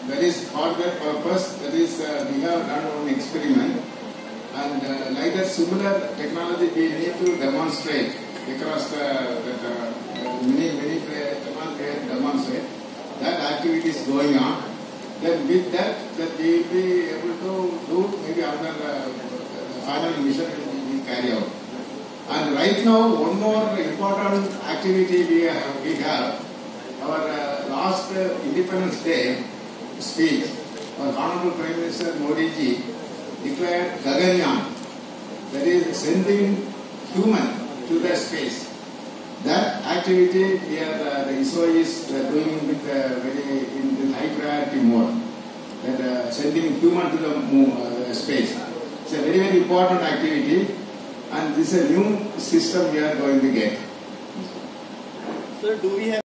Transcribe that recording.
That is for that purpose. That is we have done one experiment, and like that similar technology we need to demonstrate across many demonstrate that activity is going on. Then with that we will be able to do maybe another final mission will be carried out. And right now, one more important activity we have our last Independence Day speech. Our Honorable Prime Minister Modi ji declared Gaganyaan, that is sending human to the space. That activity here the ISRO is doing with in high priority mode. That sending human to the space. It's a very important activity, and this is a new system we are going to get. Sir, do we have